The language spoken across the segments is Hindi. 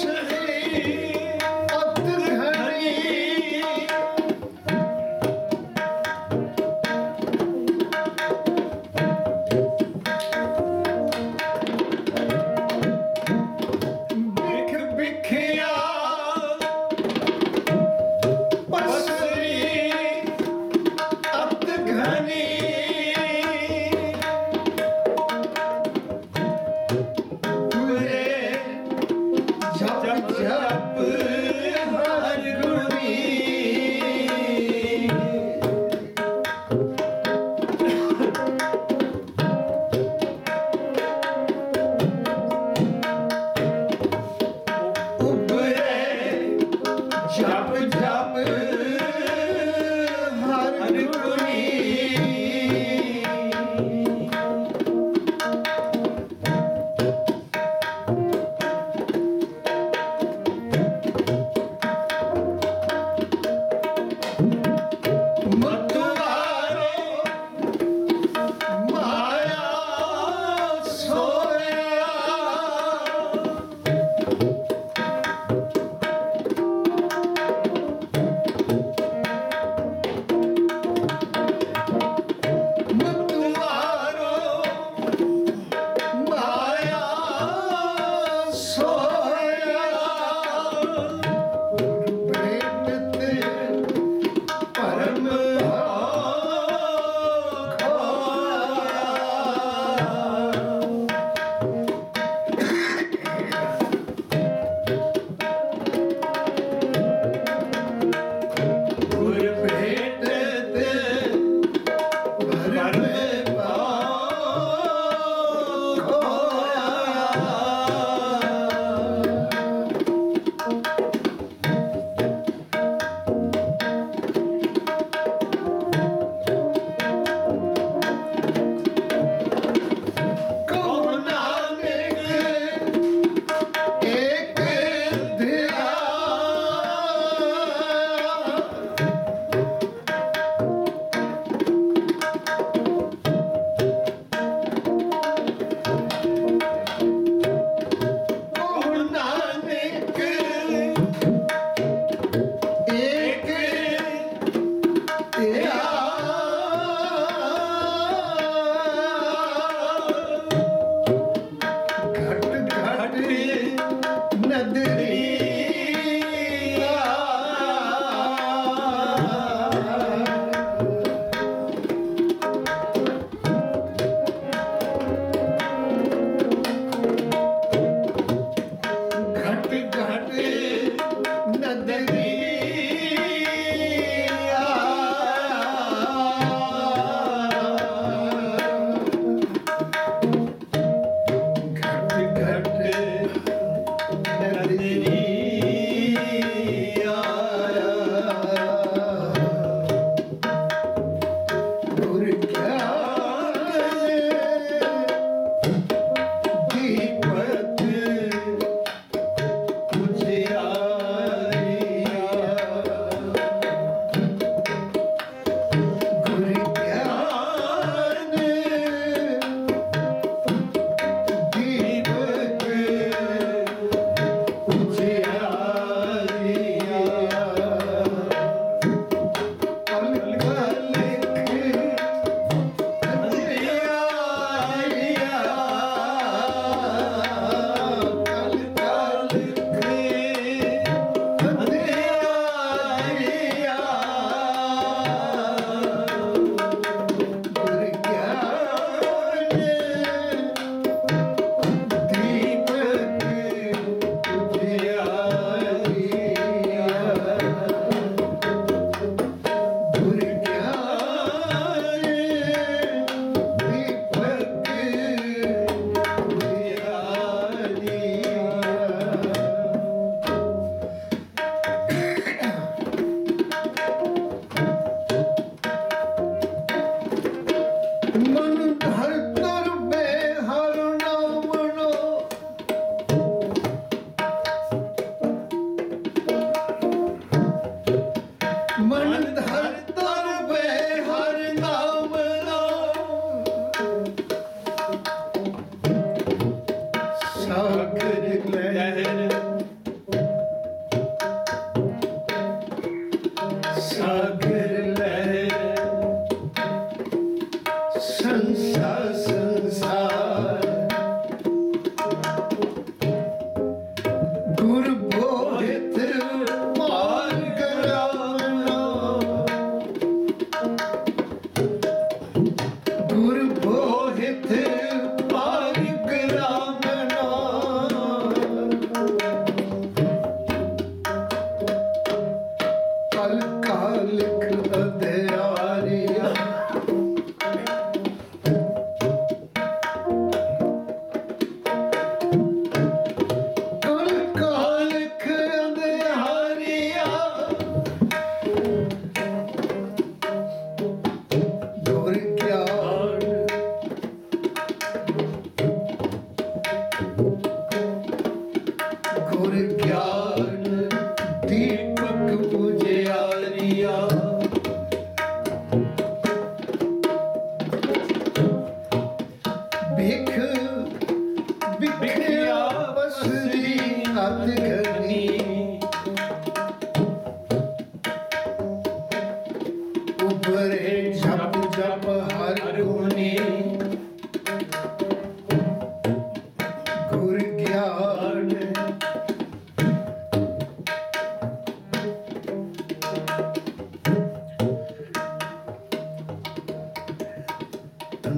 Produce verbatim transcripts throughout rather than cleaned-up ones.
दीपक उजियारी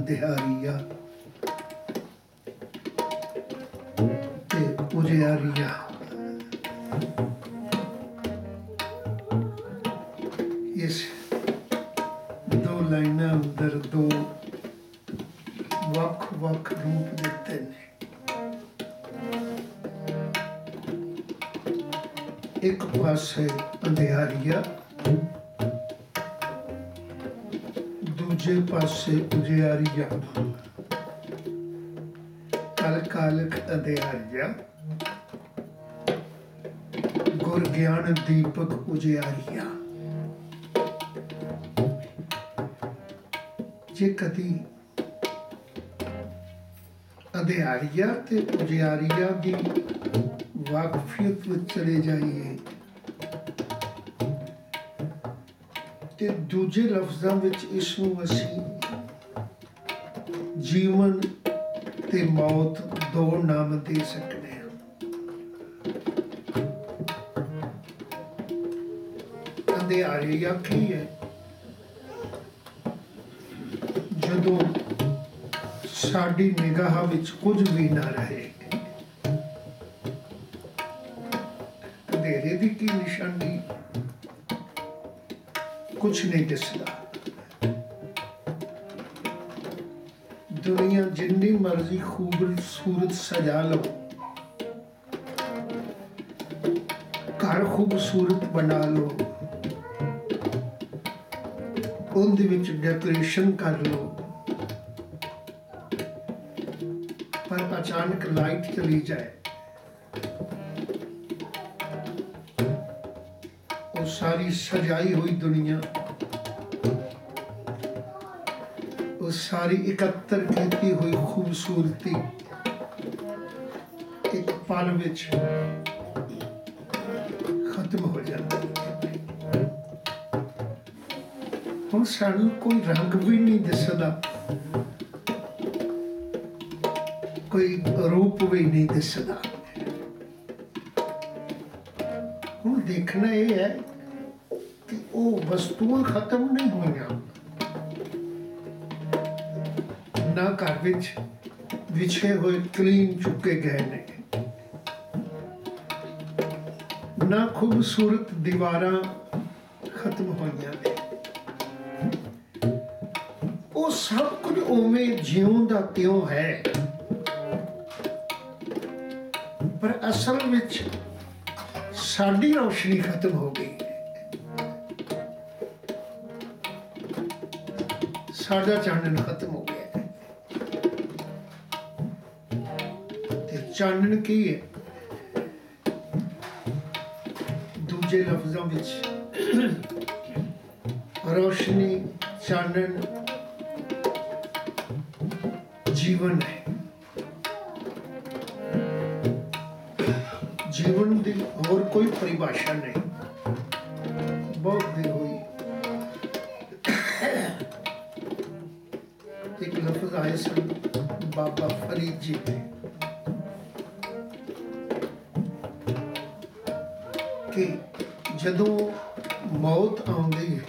अंधियारिया ते उजियारिया। इस दो लाइनां अंदर दो वख वख रूप दिते ने। एक पासे अंधियारिया, दूजे पासे उजियारिया। कल कालक अंधियारिया, गुर ज्ञान दीपक उजियारिया। जे कदी अंधियारिया ते उजियारिया की वाकफियत में चले जाइए ते दूजे लफ्ज़ां विच इसनूं असीं जीवन ते मौत दो नाम दे सकते हैं। अंधियारिया की है जदों साडी निगाह विच कुछ भी ना रहे। अंधेरे दी की निशानी, कुछ नहीं दिसदा। दुनिया जिन्नी मर्जी खूबसूरत सजा लो, घर खूबसूरत बना लो, उनदे विच डेकोरेशन कर लो, पर अचानक लाइट चली जाए, वो सारी सजाई हुई दुनिया, वो सारी इकट्ठर की हुई खूबसूरती एक पल विच खत्म हो जाती है। हुण सानूं कोई रंग भी नहीं दिसदा, कोई रूप भी नहीं दिसदा। हुण देखना यह है कि वो वस्तुआं खत्म नहीं हुई, ना घर विच विछे हुए कलीन चुके गए ने, ना खूबसूरत दीवारां खत्म होईयां ने। वो सब कुछ उवें जिउं दा त्यों है, पर असल विच साडी रोशनी खत्म हो गई, साडा चानन खत्म हो गया। ते चानन की है दूजे लफ्ज़ों विच रोशनी, चानन जीवन है। जीवन की और कोई परिभाषा नहीं। बहुत देर हुई एक लफ्ज आए सन बाबा फरीद जी ने कि जदों मौत आउंदी है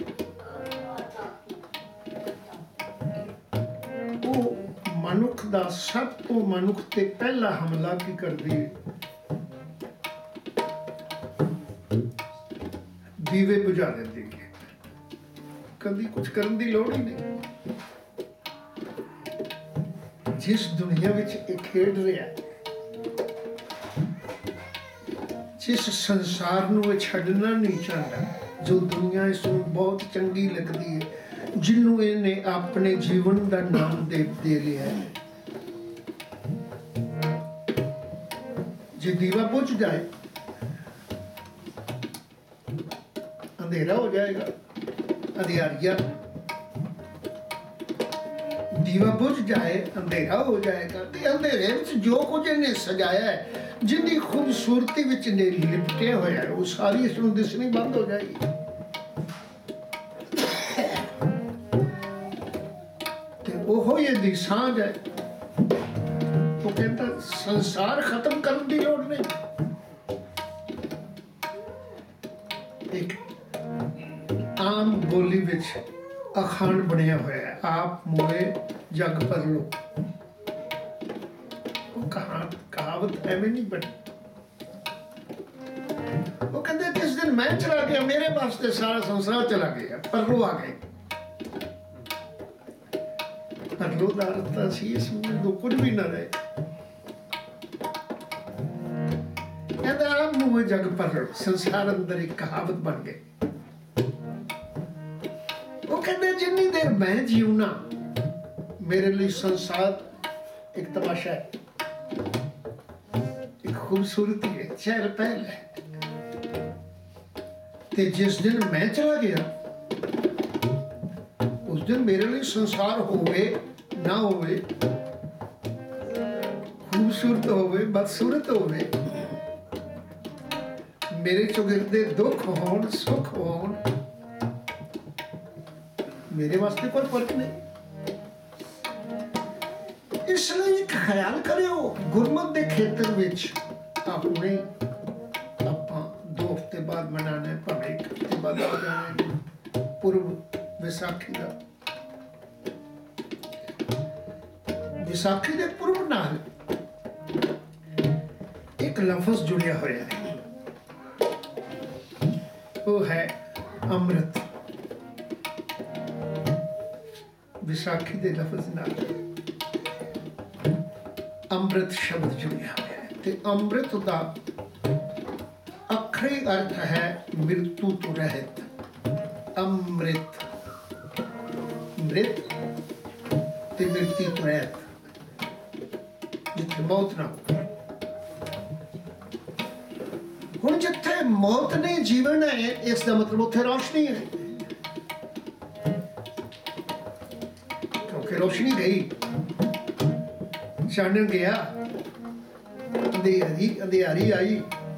वो मनुख दा सब तो मनुख ते पहला हमला की करदी है, दीवे बुझा देती है। कभी कुछ करने की लोड़ ही नहीं। जिस दुनिया विच एक खेड रहा है, जिस संसार नूं छड्डना नहीं चाहता, जो दुनिया इसनूं बहुत चंगी लगती है, जिन्हों इन्हें अपने जीवन का नाम दे दे लिया है, जे दीवा बुझ जाए अंधेरा हो जाएगा। अंधियारिया, दीवा बुझ जाए अंधेरा हो जाएगा। ते अंधेरे विच जो कुछ इन्हें सजाया है, जिंदी खूबसूरती विच ने लिपटे हुए है, वो सारी इसनूं दिसनी बंद हो जाएगी। ते ओहो ये दी सांझ है। वो कहता संसार खत्म करने की लोड़ नहीं। एक आम बोली विच अखान बनया हुआ है, आप मोए जग भर लो। वो कहा कहावत एवं नहीं बनी। वो कहते जिस दिन मैं चला गया मेरे वास्ते सारा संसार चला गया, परलो आ गए। परलो का अर्थ सी इसमें दो कुछ भी न रहे। कहता आप मुँह जग परलो, संसार अंदर एक कहावत बन गई। वो कहते जितनी देर मैं जीवना मेरे लिए संसार एक तमाशा है, एक खूबसूरती है, चहल पहल है। ते जिस दिन मैं चला गया उस दिन मेरे लिए संसार होवे ना होवे, खूबसूरत होवे बदसूरत होवे, मेरे चौगिरदे दुख होन सुख होन, मेरे वास्ते कोई फर्क नहीं। इसलिए एक ख्याल करियो गुरमत के खेतर विच अपने आपां दो हफ्ते बाद मनाना है, भावें एक हफ्ते बाद आ जाना पूर्व विसाखी का। विसाखी के पूर्व नाल एक लफ्ज जुड़िया होया है, वो है अमृत। विसाखी के लफ्ज नाल अमृत शब्द जुड़िया होया है। ते अमृत का अखरी अर्थ है मृत्यु तो रहित। अमृत मृत ते मृत्यु तो रहित, जिथे मौत ना हो। हुण जिथे मौत नहीं जीवन है, इसका मतलब उथे रोशनी है, क्योंकि रोशनी गई, चानन गया, अंधेरी अंधेरी आई,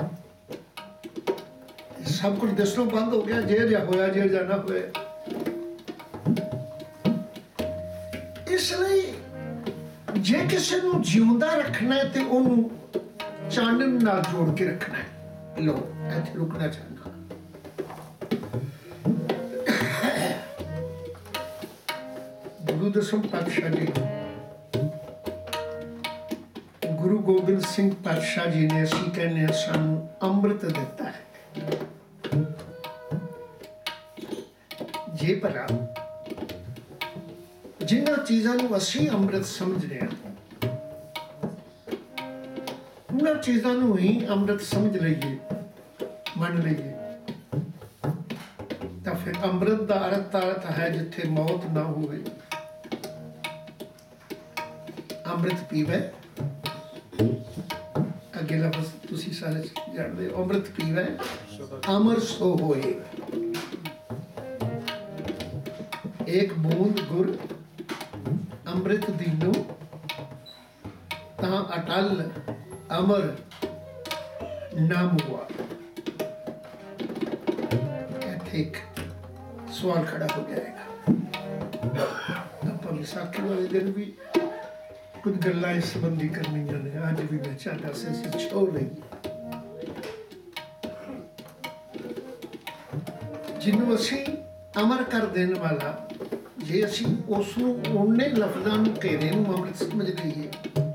सब कुछ दिसणों बंद हो गया। जे जा होया जे जा ना होया। इसलिए जे किसी नूं जिउंदा रखना है ते ओनूं चानन नाल जोड़ के रखना है। लो इत्थे रुकना चाहना। गुरु दसम पातशाह जी, गुरु गोबिंद सिंह पातशाह जी ने असीं कहने सानू अमृत दिता है। जे भला जिन्हां चीज़ां नूं असीं अमृत समझदे हां, उन्हां चीज़ां नूं ही अमृत समझ लईए, मन लईए, तां फिर अमृत दा अर्थ अर्थ है जिथे मौत ना होवे। अमृत पीवे, अगे लफ्ज़ तुसीं सारे जानदे हो, अमृत पीवे अमर सो होए। एक बूंद गुर अमृत दीनो तां अटल अमर नाम हुआ। एक सवाल खड़ा हो जाएगा। आप विसाखी वाले दिन भी कुछ गल्लां इस संबंधी करनियां ने, अज भी मैं चाहता से असीं छोड़ नहीं। जिन्हों असीं अमर कर देने वाला, जे असीं उस नूं उन्ने लफ्ज़ां नूं घेरे नूं अमृत समझ लईए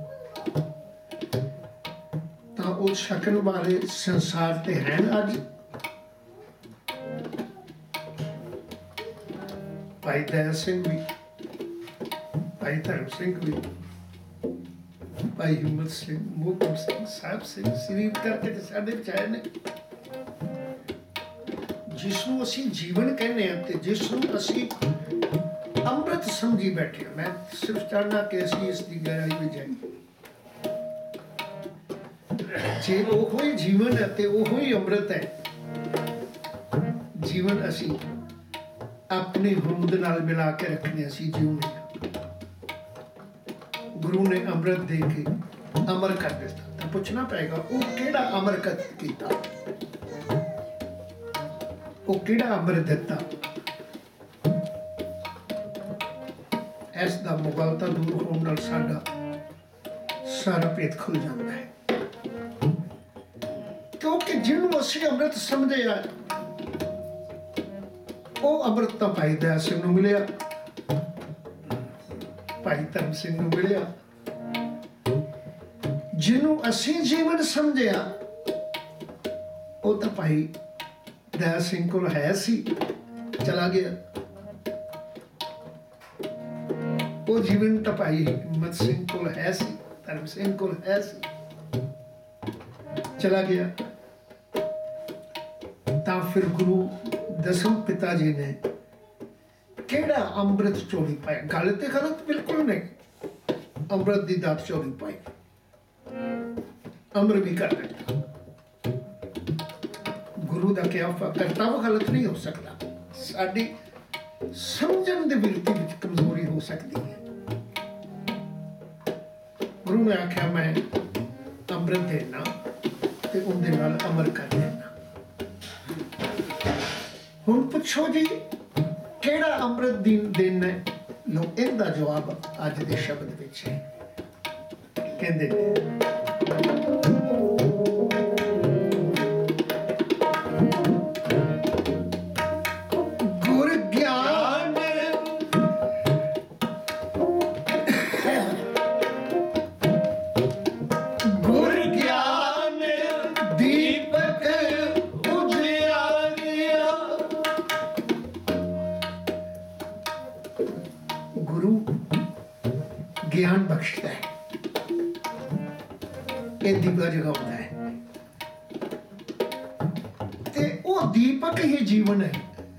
तां उह छकण वाले संसार ते हैन। अज भाई दया सिंह भी, भाई धर्म सिंह भी, भाई हिम्मत सिंह, मोहकम सिंह, साहब सिंह, शरीर करके ते साडे विच आए ने, जिसनूं असीं जीवन कहने हैं ते जिसनूं असीं अमृत समझी बैठे। मैं सिर्फ चाहना कि असीं इसकी गहराई में जाइए। जे ओहो ही जीवन है ते ओहो ही अमृत है। जीवन असीं अपनी होंद नाल मिला के रखने, असीं जीवने। गुरु ने अमृत दे के अमर कर दिता। तो पूछना पड़ेगा वो केड़ा अमर कर कीता, वो केड़ा अमृत दिता। इसका मुगलता दूर होने नाल साडा सारा भेद खुल जाता है। क्योंकि जिन्हों असीं अमृत समझे आ, वो अमृत तो भाई दया सिंह नूं मिलिया। भाई धर्म सिंह नूं मिलिया, जिन्हों असीं जीवन समझिया वो तो भाई दया सिंह कोल है सी, चला गया। वो जीवन तो भाई हिम्मत सिंह कोल है सी, धर्म सिंह कोल है सी, चला गया। ता फिर गुरु दसम पिता जी ने केड़ा अमृत चोरी पाया? गल ते गलत बिल्कुल नहीं, अमृत की दात चोरी पाई, अमर भी कर लेता। गुरु का क्या करतब गलत नहीं हो सकता, साडी समझण दी बिरती विच कमजोरी हो सकती है। गुरु ने आख्या मैं अमृत देना ते उनदे नाल अमर कर देना। हुण पुछो जी केड़ा अमृत दिन देना है? लो इहदा जवाब अज दे शब्द विच है। कहंदे गुर ज्ञान गुर ज्ञान दीपक उजियारिया। गुरु ज्ञान बख्शता है, ये दीपक जगाता है, ते वो दीपक ही जीवन है।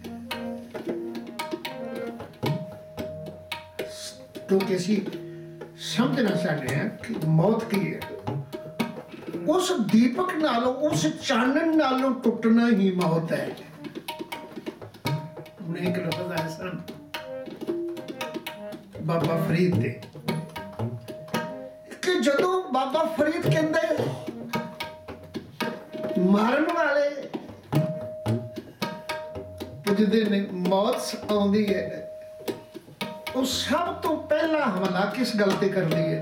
क्योंकि असी समझना चाहते हैं कि मौत की है, उस दीपक नालों उस चानन नालों टुटना ही मौत है। उन्हें एक लफ्ज आया सन बाबा फरीद दे कि जदों बाबा फरीद कहंदे मारन वाले पुजदे ने मौत आउंदी है, वो सब तो पहला हमला किस गल ते करदी है?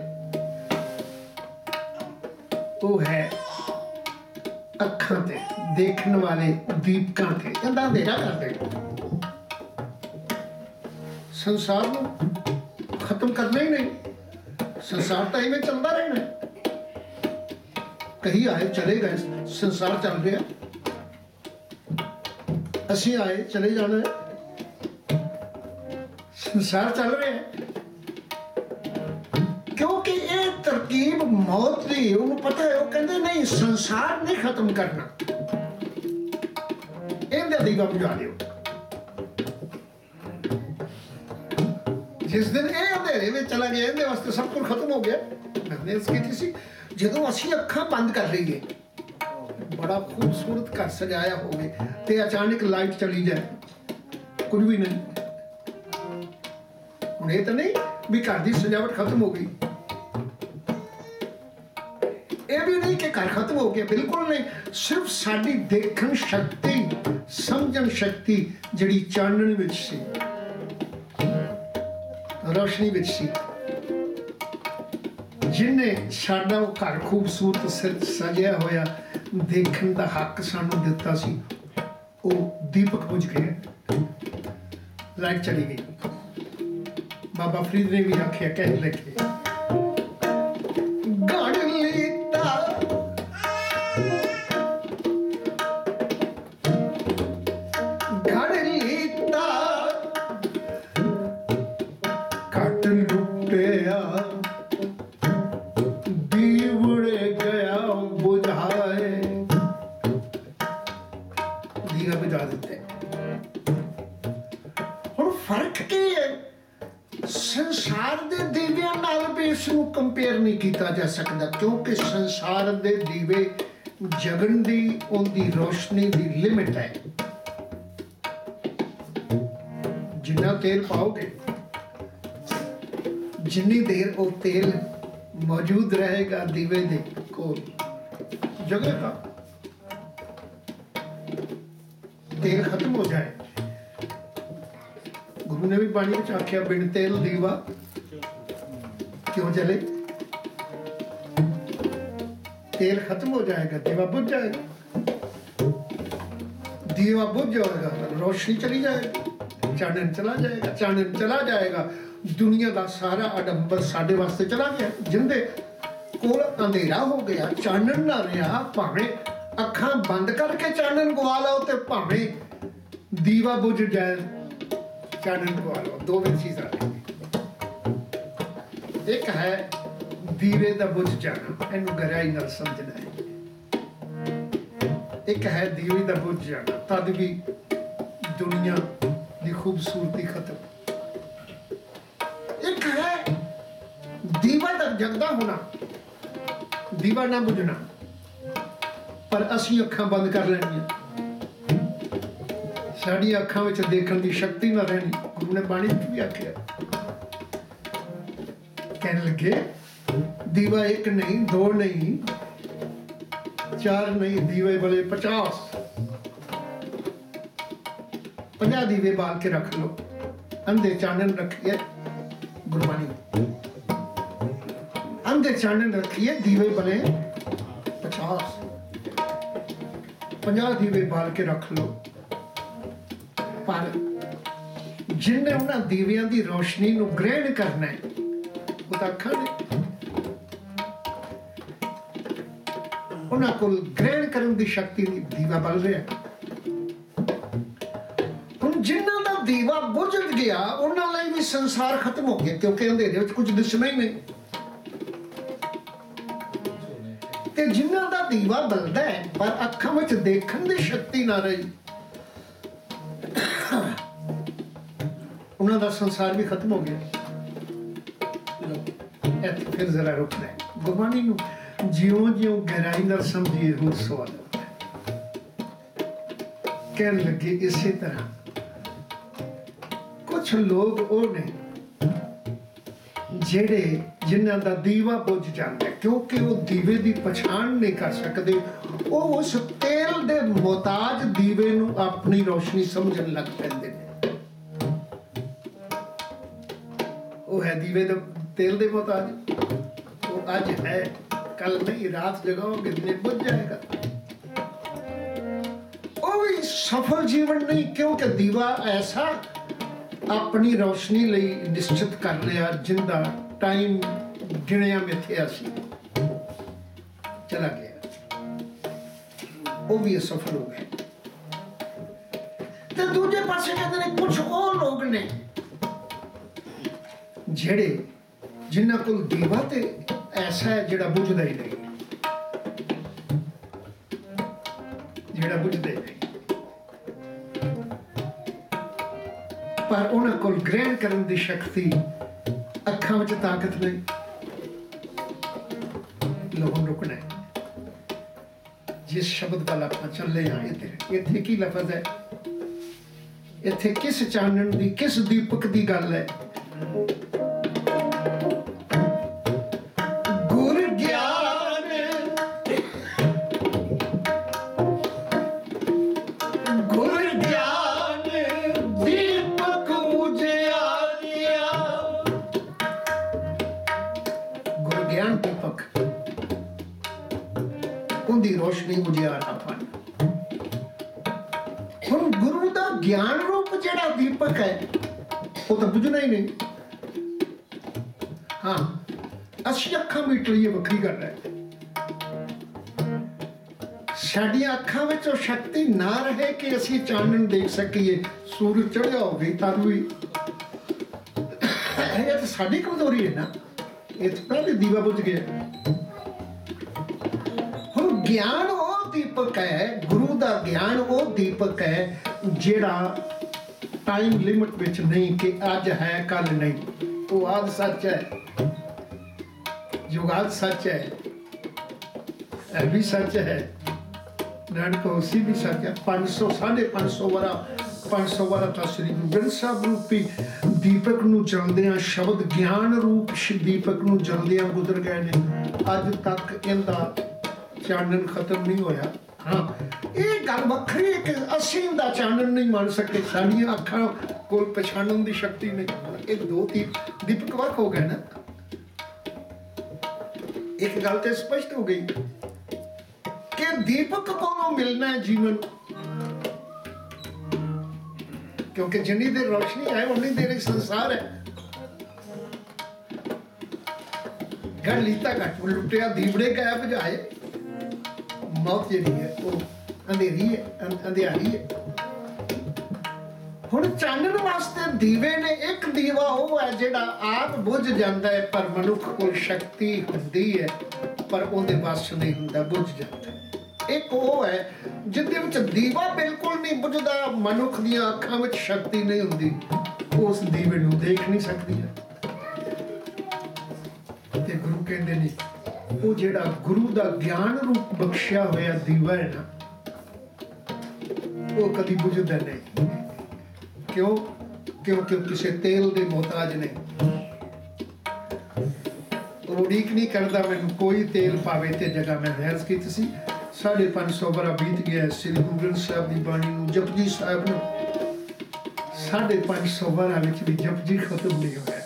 वो है अखां ते देखने वाले दीपकां ते। कहंदा अंधेरा कर दे, संसार नूं खत्म करना ही नहीं, संसार तो इवें चलता रहना है। कहीं आए चले गए, संसार चल रहा, असीं आए चले जाना है, संसार चल रहा है। क्योंकि ये तरकीब मौत की उन्हें पता है, वो कहते नहीं संसार नहीं खत्म करना, इहदा दीवा बुझा दिओ। जिस दिन ये अंधेरे में चला गया, इहदे वास्ते सब कुछ खत्म हो गया। मैंने इसकी थी सी जदों असीं अखां बंद कर लईए, बड़ा खूबसूरत घर सजाया होवे ते अचानक लाइट चली जाए, कुछ भी नहीं। हुण ये तो नहीं भी घर की सजावट खत्म हो गई, ये भी नहीं कि घर खत्म हो गया, बिल्कुल नहीं। सिर्फ साडी देखण शक्ति, समझण शक्ति जिहड़ी चानण विच सी, रोशनी विच सी, जिन्हें साडा वो घर खूबसूरत सजिया होया देखण दा हक सानू दिता सी, वो दीपक बुझ गया, लाइट चली गई। बाबा फरीद ने भी आख्या, कह लिखे गढ़ लीता गढ़ लीता कट लुटिया, दीवड़े गया बुझाए, दीवा बुझा देते। हुण फर्क की है? संसार दे दीवियां नाल भी इसनूं कंपेयर नहीं किया जा सकता, क्योंकि संसार दे दीवे जगन दी उनकी रोशनी दी लिमिट है। जिन्ना तेल पाओगे, जिन्नी देर वो तेल मौजूद रहेगा दीवे दे कोल, जगेगा। तेल खत्म हो जाए, गुरु ने भी पानी में आख्या बिन तेल दीवा क्यों जले? तेल खत्म हो जाएगा, दीवा बुझ जाएगा, दीवा बुझ जाएगा, रोशनी चली जाएगी। चानन चला जाएगा, चानन चला जाएगा। दुनिया का सारा अडंबर साडे वास्ते चला गया। जिंदे कोल अंधेरा हो गया, चानन ना रहा, भावें अखां बंद करके चानन गवा लो ते भावें दीवा बुझ जाए चानन गवा लो, दोवें चीज़ां। एक है दीवे दा बुझ जाना, इनू गहराई नाल समझना है। एक है दीवे दा बुझ जाना, तद भी दुनिया दी खूबसूरती खत्म। एक है दीवा दा जगदा होना, दीवा ना बुझना, पर असीं अखां बंद कर लैणियां, साडी अखां विच देखण दी शक्ति ना रहनी। गुरु ने बाणी विच भी आखिया, कहने लगे दीवा एक नहीं, दो नहीं, चार नहीं, दीवे बले पचास, पंजा दीवे बाल के रख लो। अंधे चानन रखिए, गुरबानी अंधे चानन रखिए, दीवे बने पचास, पंजा दीवे बाल के रख लो। पर जिन्हें उन्हें दीवियां दी रोशनी नू ग्रहण करना है, वो तो अखां ने उन्हें कोल ग्रहण करने की शक्ति नहीं, दीवा बल रहा। हुण जिन्हां दा दीवा बुझ गया, उन्हां लई भी संसार खत्म हो गया, क्योंकि अंधेरे विच कुछ दिसना ही नहीं। ते जिन्हां दा दीवा बलदा है पर अखां विच देखण दी शक्ति ना रही, उन्हां दा संसार भी खत्म हो गया। फिर जरा रुकना है, गुरबाणी नू ज्यों ज्यों गहराई नाल समझिए होर सवाल कहन लगे। इसी तरह कुछ लोग वो ने जेड़े जिन्हां दा दीवा बुझ जाता है, क्योंकि वो दीवे दी पछाण नहीं कर सकते, वो उस तेल दे मोहताज दीवे नू अपनी रोशनी समझन लग पैंदे ने। वो है दीवे दे तेल दे मोहताज, वो आज है, कल नहीं, रात जगाओगे दिन बुझ जाएगा। वो भी सफल जीवन नहीं, क्योंकि दीवा ऐसा अपनी रोशनी लई निश्चित कर लिया, जिंदा टाइम गिणिया मिथ्या सी, चला गया, वो भी असफल हो गए। ते दूजे पासे कहते ने कुछ और लोग ने जेड़े जिन्हां कोल दीवा ते ऐसा है जेड़ा बुझदा ही नहीं, जेड़ा बुझदा ही नहीं, पर उन्हां कोल ग्रहण करन दी शक्ति, अखां विच ताकत नहीं। लोगों रुकना है। जिस शब्द वाल आपां चले हाँ, इत्थे इत्थे की लफज है, इत्थे किस चानन दी, किस दीपक दी गल है। रोशनी उजियारापन, हुण गुरु दा ज्ञान रूप जेड़ा दीपक है, वो तो बुझना ही नहीं। हाँ, असीं अखां मीट लईए वखरी गल है, साडियां अखां विच वो शक्ति ना रहे कि असीं चानन देख सकीए। सूरज चढ़िया हो गई तद भी ये तो साडी कमजोरी है ना, ये तो पहले दीवा बुझ गया। ज्ञान वो दीपक है, गुरु दा ज्ञान वो दीपक है जेड़ा टाइम लिमिट विच नहीं कि अज है कल नहीं। वो आज सच है, जुगात सच है, ऐ भी सच है, नानक होसी भी सच है। पांच सौ साढ़े पांच सौ वारा पांच सौ वारा तो श्री गुरु ग्रंथ साहब रूपी दीपक नू चलदियां, शब्द ज्ञान रूप दीपक नू चलदियां गुजर गए ने। अज तक इनदा चानन खत्म नहीं होया। हाँ, ये गल वखरी है कि असीं दा चानन नहीं मान सकते, साडियां अखां कोल पछाणन दी शक्ति नहीं। ये दो तीन दीपक वख हो गए ना। एक गल तो स्पष्ट हो गई कि दीपक कोलों मिलना है जीवन, क्योंकि जिन्नी देर रोशनी है उन्नी देर एक संसार है। घर लीता घट लुटिया दीवड़े गया बजाए, मौत जी है वो अंधेरी है, अंधियारी है। हुण चानण वास्ते दीवे ने एक दीवा वो है जिहड़ा आप बुझ जाता है, पर मनुख को शक्ति हुंदी है पर उहदे वस नहीं हुंदा, बुझ जाता है। एक वो है जिहदे विच दीवा बिल्कुल नहीं बुझदा, मनुख दीआं अखां विच शक्ति नहीं हुंदी, उस दीवे नूं देख नहीं सकदी है। ते गुरु कहंदे ने वो जिहड़ा गुरु दा ज्ञान रूप बख्शिया होया दीवा है ना, वो कभी बुझदा नहीं। क्यों? क्योंकि किसी तेल के मोहताज नहीं, उड़ीक नहीं करता मैंने कोई तेल पावे ते जगह। मैं अर्ज की सी साढ़े पांच सौ बारा बीत गया श्री गुरु ग्रंथ साहब की बाणी नूं, जपजी साहब नूं साढ़े पांच सौ बारा विच भी जपजी खत्म नहीं होया।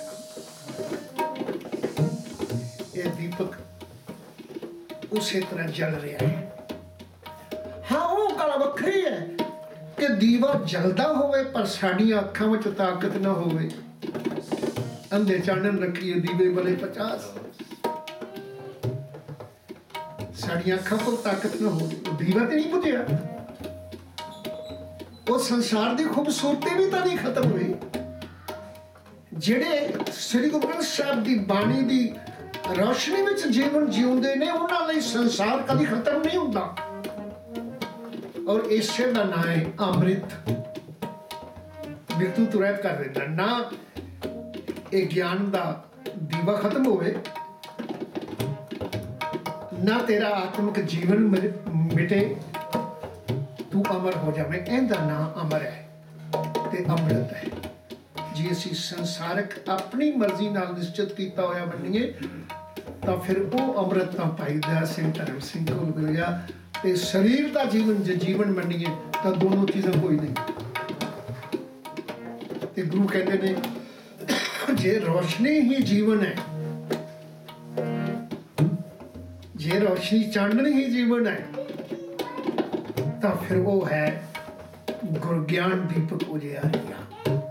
ये दीपक उसी तरह जल रहा है। हाँ वो गल वखरी है कि दीवा जलदा होवे पर साडियां अखां विच ताकत ना होवे। अंधे चानन रखिए दीवे वाले पचास, साडियां अखां को ताकत ना होवे, दीवा ते नहीं बुझिया। वो संसार की खूबसूरती भी तो नहीं खत्म हुई। जिहड़े श्री गुरु ग्रंथ साहब की बाणी की रोशनी विच जीवन जीउंदे ने उन्हां लई संसार कभी खत्म नहीं हुंदा। और इसे का नाम है अमृत। मृत्यु तो रह कर देता ना, एक ज्ञान का दीवा खत्म होवे ना, तेरा आत्मिक जीवन मिटे, तू अमर हो जावे। इहदा नाम अमर है ते अमृत है। जे असीं संसारक अपनी मर्जी नाल निश्चित किया होया मन्नीए तो फिर वो अमृत तो भाई दया सिंह धर्म सिंह को मिल गया। ते शरीर का जीवन जे जीवन मन्नीए तो दोनों चीज़ें कोई नहीं। ते गुरु कहते ने जे रोशनी ही जीवन है, जे रोशनी चांदन ही जीवन है, तो फिर वो है गुरु ज्ञान दीपक उजियारिया।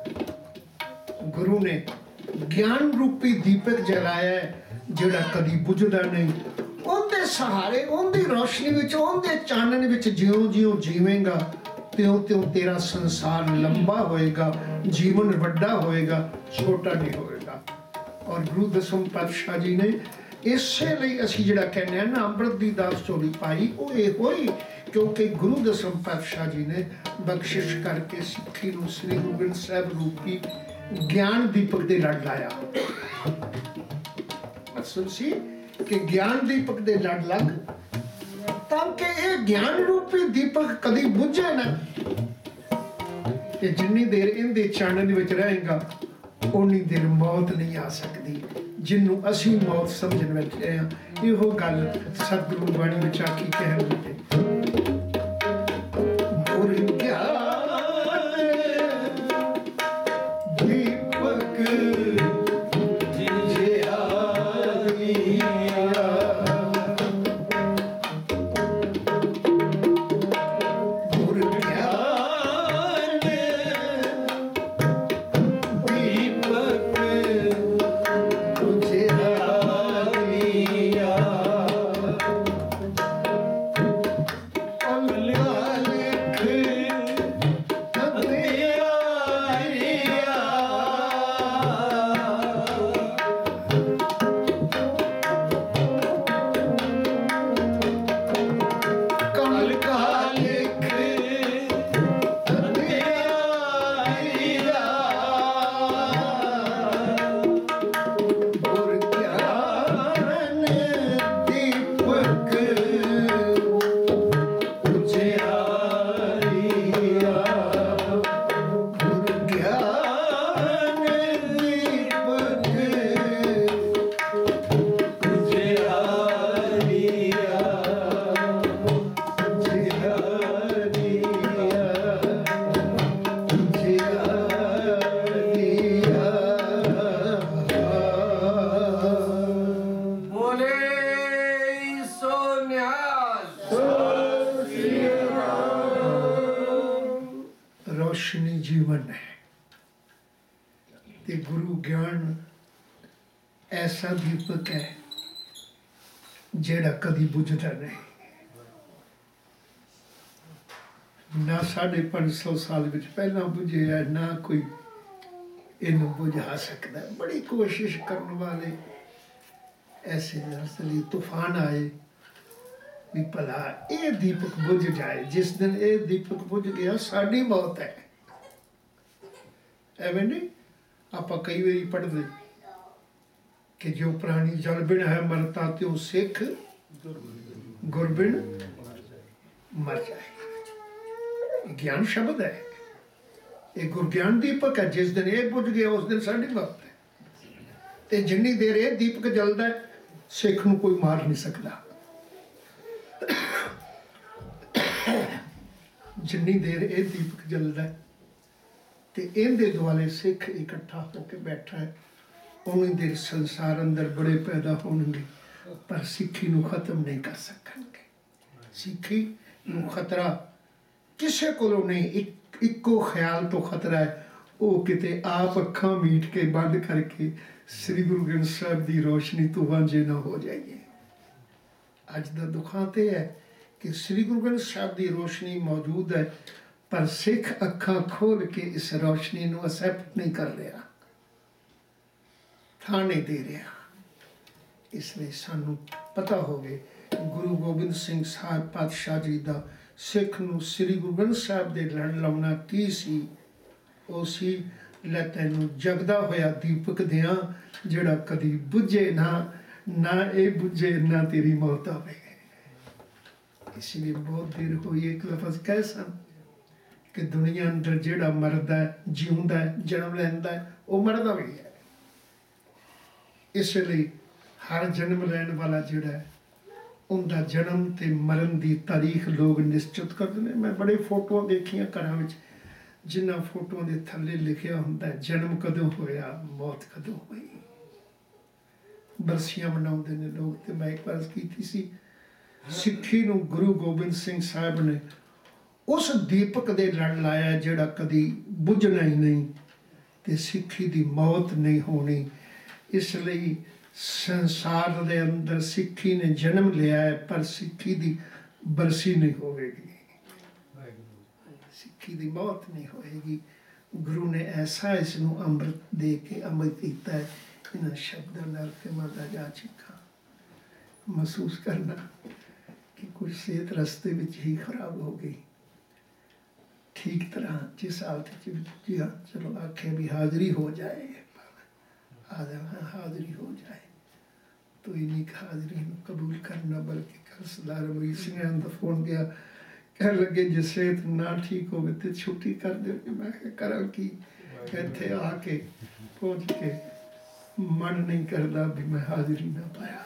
गुरु ने ज्ञान रूपी दीपक जलाया है जिहड़ा कदी बुझदा नहीं। उनके सहारे उनकी रोशनी विच उनके चानन विच ज्यों ज्यों जीवेगा त्यों त्यों तेरा संसार लंबा होएगा, जीवन वड्डा होएगा, छोटा नहीं होएगा। और गुरु दसम पातशाह जी ने इसे लिए असीं जिहड़ा कहने ना अमृत की दास चोरी पाई, वो इहो ही क्योंकि गुरु दसम पातशाह जी ने बख्शिश करके सिੱਖੀ ਨੂੰ श्री गुरु ग्रंथ साहब रूपी ज्ञान दीपक दे लड़ लाया। मतलब सी कि ज्ञान दीपक दे लड़ लग ताकि ये ज्ञान रूपी दीपक कदी बुझे ना, कि जिन्नी देर इनके चानन विच रहेगा उन्नी देर मौत नहीं आ सकती, जिन्हों असी मौत समझन बैठे हैं। इहो गल सतगुरु बाणी विच आखी कहन लगे, रोशनी जीवन है ते गुरु ज्ञान ऐसा दीपक है जेड़ा कदी बुझदा नहीं। ना साढ़े पाँच सौ साल विच पहला बुझे है, ना कोई इनू बुझा सकता है। बड़ी कोशिश करने वाले ऐसे नर्सली तूफान आए भी भला ये दीपक बुझ जाए। जिस दिन ये दीपक बुझ गया साड़ी मौत है। एवं नहीं आप कई बारी पढ़ते कि जो प्राणी जलबिन है मरता त्यो सिख गुरबिन मर जाए। ज्ञान शब्द है, ये गुरज्ञान दीपक है। जिस दिन ये बुझ गया उस दिन साड़ी मौत है। ते जिन्नी देर ये दीपक जलदा है सिख नूं कोई मार नहीं सकता। जिन्नी देर ये दीपक जलदा है ते इहदे दुआले सिख इकट्ठा होकर बैठा है, उन्नी देर संसार अंदर बड़े पैदा होंगे पर सिक्खी नूं खत्म नहीं कर सकणगे। सिक्खी नूं खतरा किसे कोलों नहीं, एक इक्को ख्याल तो खतरा है, वो किते आप अखां मीट के बंद करके श्री गुरु ग्रंथ साहब की रोशनी तो वांझे ना हो जाइए। अज दा दुखांत है कि श्री गुरु ग्रंथ साहब की रोशनी मौजूद है पर सिख अखां खोल के इस रोशनी नूं एक्सेप्ट नहीं कर रहा, थां नहीं दे रहा। इसलिए सानू पता होवे गुरु गोबिंद सिंह साहब पातशाह जी का सिख नूं श्री गुरु ग्रंथ साहब दे लड़ लाउणा की सी। ओ सी लै तैनूं जगदा होया दीपक दियां जिहड़ा कदी बुझे ना, ना ये बुझे ना तेरी मौत आवे। इसलिए बहुत देर हुई एक लफज कह सन कि दुनिया अंदर जिहड़ा मरदा है जिउंदा है जन्म लैंदा है वो मरदा भी है। इसलिए हर जन्म लैण वाला जिहड़ा है उनका जन्म ते मरण की तारीख लोग निश्चित करते हैं। मैं बड़े फोटो देखियां घरां विच जिन्हां फोटोआं दे थल्ले लिखिया हुंदा है जन्म कदों होया मौत कदों हुई। बरसियां मनाउंदे ने लोग। ते मैं एक बार कीती सी सिक्खी नूं गुरु गोबिंद सिंह साहब ने उस दीपक दे लड़ लाया जिहड़ा कदी बुझना ही नहीं ते सिक्खी दी मौत नहीं होनी। इसलिए संसार दे अंदर सिक्खी ने जन्म लिया है पर सिक्खी दी बरसी नहीं होगी, सिक्खी दी मौत नहीं होएगी। गुरु ने ऐसा इसनूं अमृत दे के अमर किया है। इन्हां शब्दां नाल ते मजा जा चिखा महसूस करना कि कुछ सेहत रस्ते में ही खराब हो गई। ठीक तरह जिस हालत जी हाँ चलो आखे भी हाजिरी हो जाए, हाजिरी हो जाए तो इन्हीं हाजिरी कबूल करना। बल्कि कल सरदार अमरीक सिंह का फोन गया कह लगे जे सेहत ना ठीक हो तो छुट्टी कर दे। मैं करा कि इत्थे आके पहुँच के मन नहीं करता भी मैं हाजिरी ना पाया।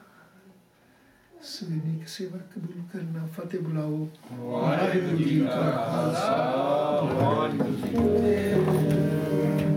सविनी की सेवा कबूल करना। फतेह बुलाओ। वाहिगुरू जी का खालसा वाहिगुरू जी की फतेह।